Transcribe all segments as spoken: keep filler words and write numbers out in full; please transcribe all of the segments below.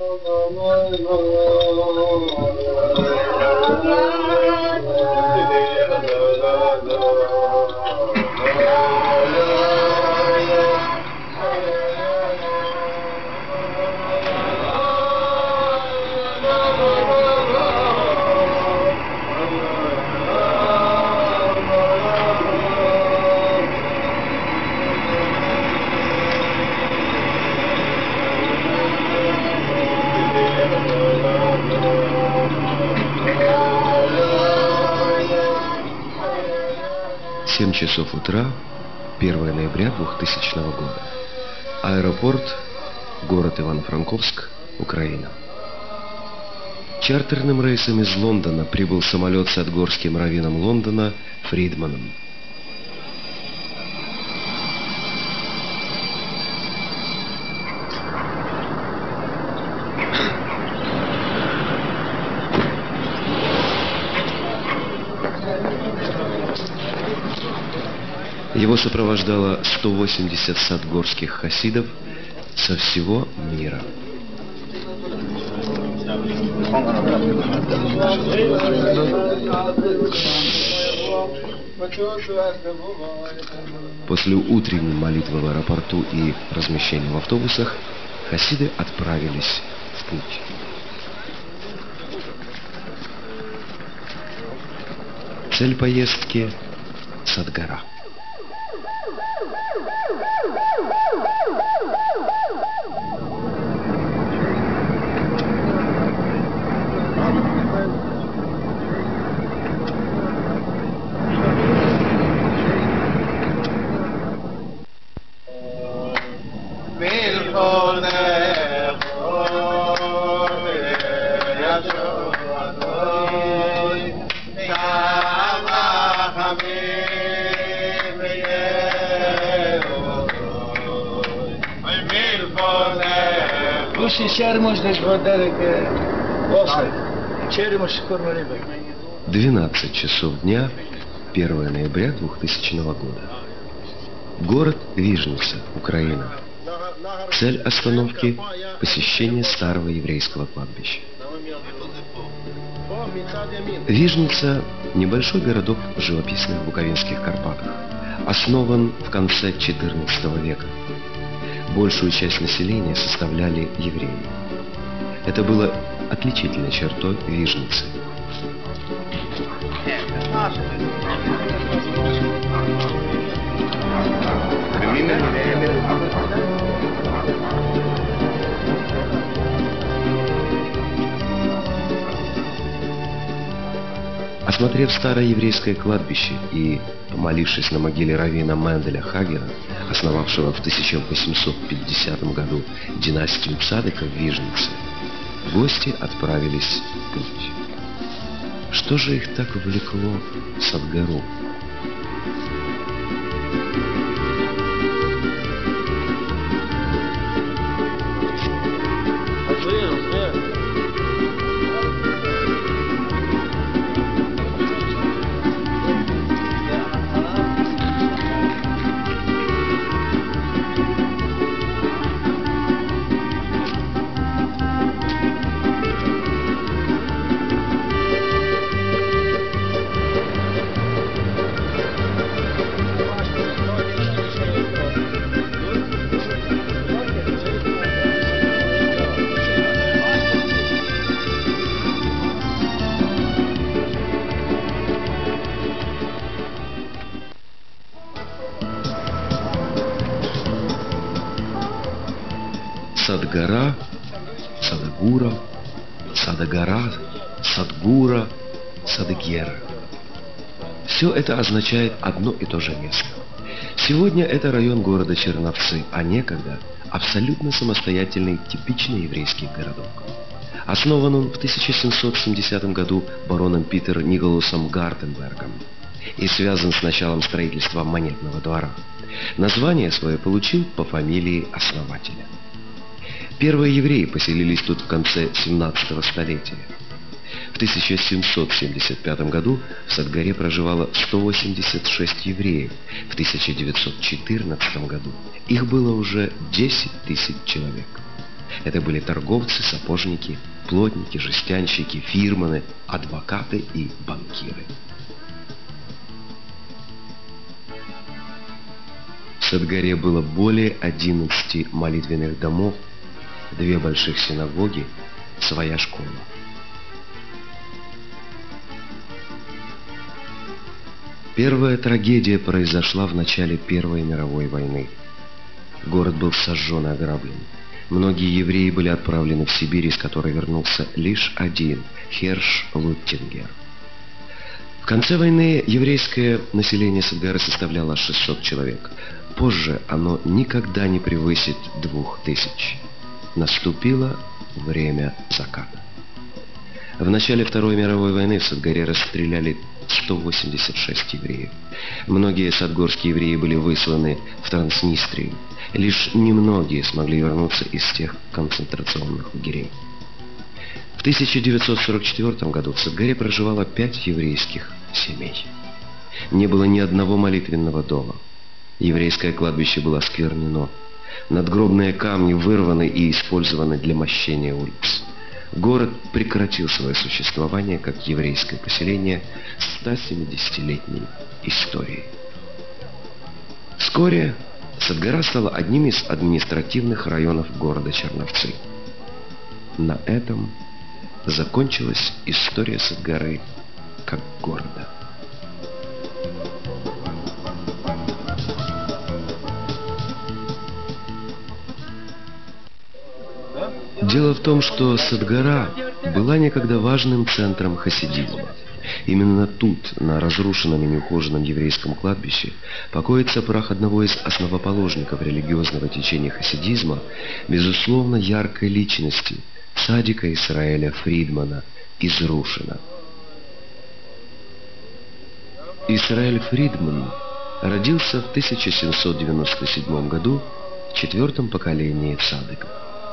семь часов утра, первое ноября двухтысячного года. Аэропорт, город Ивано-Франковск, Украина. Чартерным рейсом из Лондона прибыл самолет с отгорским раввином Лондона Фридманом. Его сопровождало сто восемьдесят садгорских хасидов со всего мира. После утренней молитвы в аэропорту и размещения в автобусах хасиды отправились в путь. Цель поездки — Садгора. двенадцать часов дня, первое ноября двухтысячного года. Город Вижница, Украина. Цель остановки – посещение старого еврейского кладбища. Вижница – небольшой городок в живописных Буковинских Карпатах, основан в конце четырнадцатого века. Большую часть населения составляли евреи. Это было отличительной чертой Вижницы. Осмотрев старое еврейское кладбище и помолившись на могиле раввина Менделя Хагера, основавшего в тысяча восемьсот пятидесятом году династию Цадыков в Вижнице, гости отправились в путь. Что же их так увлекло в Садгору? Садгора, Садагура, Садагора, Садгура, Садыгера. Все это означает одно и то же место. Сегодня это район города Черновцы, а некогда абсолютно самостоятельный типичный еврейский городок. Основан он в тысяча семьсот семидесятом году бароном Питер Николасом Гартенбергом и связан с началом строительства монетного двора. Название свое получил по фамилии основателя. Первые евреи поселились тут в конце семнадцатого столетия. В тысяча семьсот семьдесят пятом году в Садгоре проживало сто восемьдесят шесть евреев, в тысяча девятьсот четырнадцатом году их было уже десять тысяч человек. Это были торговцы, сапожники, плотники, жестянщики, фирманы, адвокаты и банкиры. В Садгаре было более одиннадцати молитвенных домов, две больших синагоги, своя школа. Первая трагедия произошла в начале Первой мировой войны. Город был сожжен и ограблен. Многие евреи были отправлены в Сибирь, из которой вернулся лишь один – Херш Луттингер. В конце войны еврейское население Садгары составляло шестьсот человек. Позже оно никогда не превысит двух тысяч. Наступило время заката. В начале Второй мировой войны в Садгаре расстреляли сто восемьдесят шесть евреев. Многие садгорские евреи были высланы в Транснистрию. Лишь немногие смогли вернуться из тех концентрационных лагерей. В тысяча девятьсот сорок четвёртом году в Садгаре проживало пять еврейских семей. Не было ни одного молитвенного дома. Еврейское кладбище было осквернено. Надгробные камни вырваны и использованы для мощения улиц. Город прекратил свое существование как еврейское поселение с ста семидесятилетней историей. Вскоре Садгара стала одним из административных районов города Черновцы. На этом закончилась история Садгары как города. Дело в том, что Садгара была некогда важным центром хасидизма. Именно тут, на разрушенном и неухоженном еврейском кладбище, покоится прах одного из основоположников религиозного течения хасидизма, безусловно яркой личности, цадика Исраэля Фридмана из Рушина. Исраэль Фридман родился в тысяча семьсот девяносто седьмом году в четвертом поколении цадиков.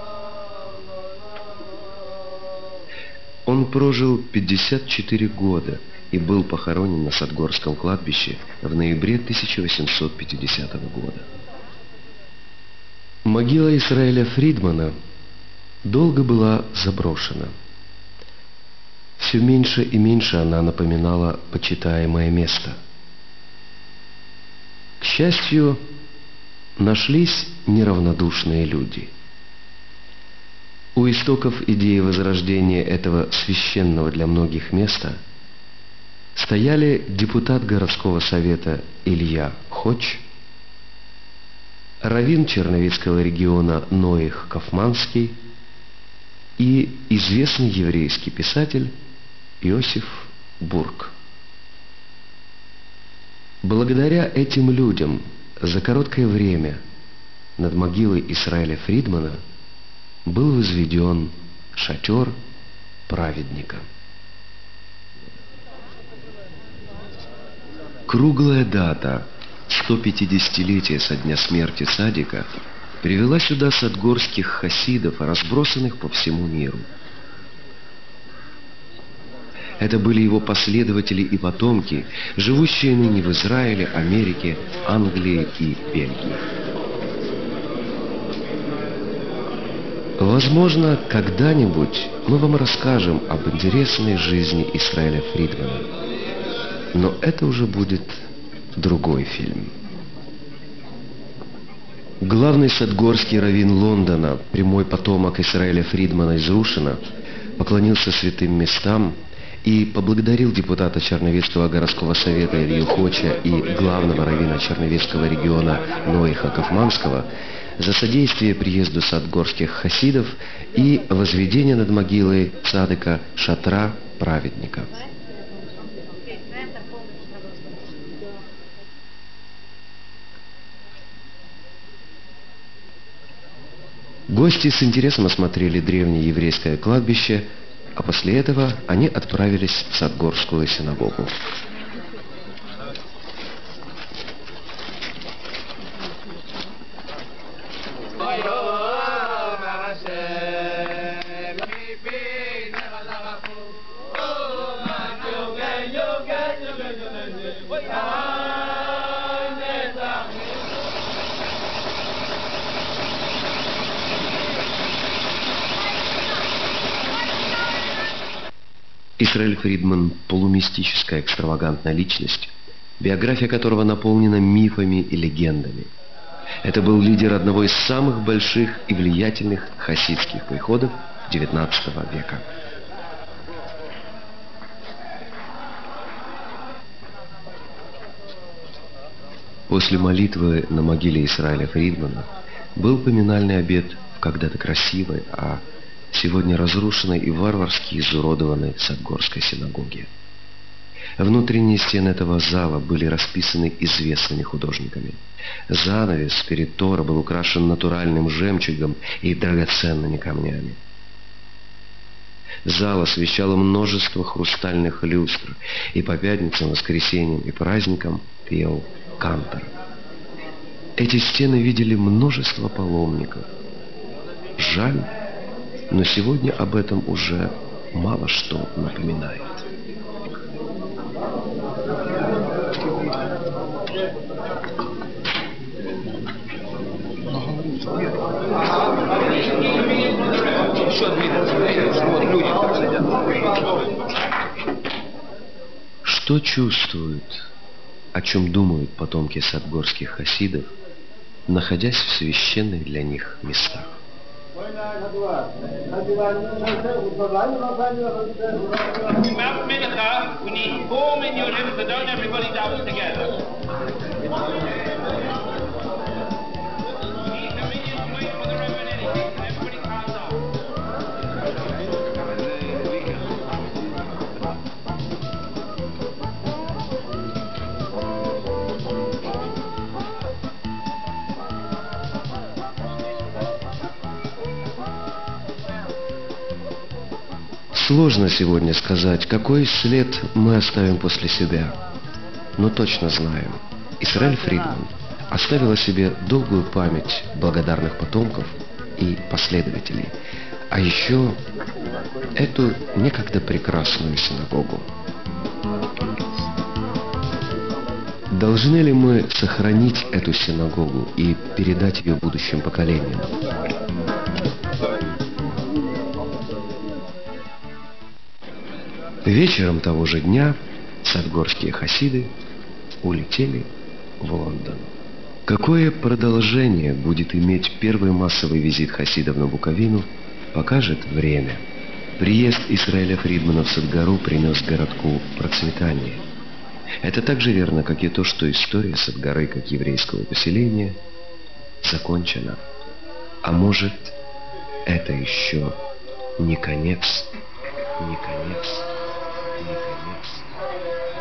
Он прожил пятьдесят четыре года и был похоронен на Садгорском кладбище в ноябре тысяча восемьсот пятидесятого года. Могила Исраэля Фридмана долго была заброшена. Все меньше и меньше она напоминала почитаемое место. К счастью, нашлись неравнодушные люди. У истоков идеи возрождения этого священного для многих места стояли депутат городского совета Илья Хоч, раввин Черновицкого региона Ноих Кафманский и известный еврейский писатель Иосиф Бург. Благодаря этим людям за короткое время над могилой Исраэля Фридмана был возведен шатер праведника. Круглая дата сто пятидесятилетия со дня смерти цадика привела сюда садгорских хасидов, разбросанных по всему миру. Это были его последователи и потомки, живущие ныне в Израиле, Америке, Англии и Бельгии. Возможно, когда-нибудь мы вам расскажем об интересной жизни Исраэля Фридмана. Но это уже будет другой фильм. Главный садгорский раввин Лондона, прямой потомок Исраэля Фридмана из Рушина, поклонился святым местам и поблагодарил депутата Черновицкого городского совета Илью Хоча и главного раввина Черновицкого региона Ноиха Кафманского за содействие приезду садгорских хасидов и возведение над могилой цадика шатра праведника. Гости с интересом осмотрели древнее еврейское кладбище, а после этого они отправились в Садгорскую синагогу. Исраэль Фридман – полумистическая экстравагантная личность, биография которого наполнена мифами и легендами. Это был лидер одного из самых больших и влиятельных хасидских приходов девятнадцатого века. После молитвы на могиле Исраэля Фридмана был поминальный обед в когда-то красивой, а сегодня разрушенной и варварски изуродованной Садгорской синагоге. Внутренние стены этого зала были расписаны известными художниками. Занавес перед Тора был украшен натуральным жемчугом и драгоценными камнями. Зал освещало множество хрустальных люстр, и по пятницам, воскресеньям и праздникам пел кантор. Эти стены видели множество паломников. Жаль, но сегодня об этом уже мало что напоминает. Что чувствуют, о чем думают потомки садгорских хасидов, находясь в священных для них местах? Сложно сегодня сказать, какой след мы оставим после себя. Но точно знаем, Исраэль Фридман оставил о себе долгую память благодарных потомков и последователей, а еще эту некогда прекрасную синагогу. Должны ли мы сохранить эту синагогу и передать ее будущим поколениям? Вечером того же дня садгорские хасиды улетели в Лондон. Какое продолжение будет иметь первый массовый визит хасидов на Буковину, покажет время. Приезд Исраэля Фридмана в Садгору принес городку процветание. Это так же верно, как и то, что история Садгоры как еврейского поселения закончена. А может, это еще не конец, не конец. Не конец.